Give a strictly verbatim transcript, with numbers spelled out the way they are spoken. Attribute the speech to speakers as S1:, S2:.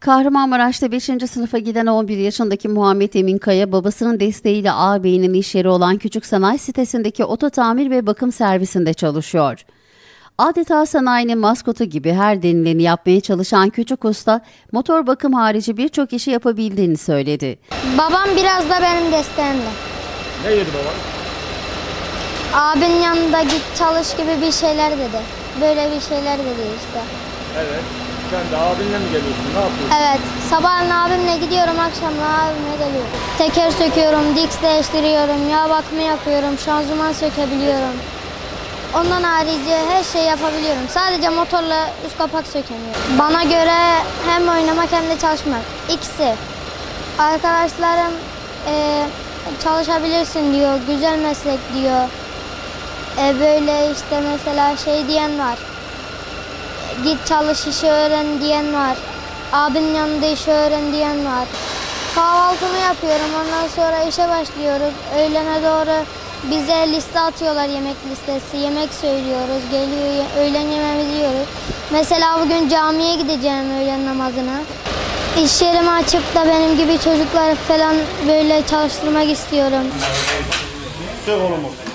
S1: Kahramanmaraş'ta beşinci sınıfa giden on bir yaşındaki Muhammed Emin Kaya, babasının desteğiyle ağabeyinin iş yeri olan Küçük Sanayi sitesindeki oto tamir ve bakım servisinde çalışıyor. Adeta sanayinin maskotu gibi her denileni yapmaya çalışan küçük usta, motor bakım harici birçok işi yapabildiğini söyledi.
S2: Babam biraz da benim desteğimde.
S3: Ne dedi baban?
S2: Abinin yanında git çalış gibi bir şeyler dedi. Böyle bir şeyler dedi işte.
S3: Evet. Sen de abinle mi geliyorsun? Ne yapıyorsun?
S2: Evet. Sabahleyin abimle gidiyorum, akşamla abimle geliyorum. Teker söküyorum, diks değiştiriyorum, yağ bakımı yapıyorum, şanzıman sökebiliyorum. Ondan harici her şeyi yapabiliyorum. Sadece motorla üst kapak sökemiyorum. Bana göre hem oynamak hem de çalışmak. İkisi. Arkadaşlarım e, çalışabilirsin diyor, güzel meslek diyor. E, böyle işte mesela şey diyen var. Git çalış, işi öğren diyen var. Abinin yanında işi öğren diyen var. Kahvaltımı yapıyorum, ondan sonra işe başlıyoruz. Öğlene doğru bize liste atıyorlar, yemek listesi. Yemek söylüyoruz, geliyor, öğlen yemeğimizi yiyoruz. Mesela bugün camiye gideceğim öğlen namazına. İş yerimi açıp da benim gibi çocukları falan böyle çalıştırmak istiyorum.
S3: Sök oğlum.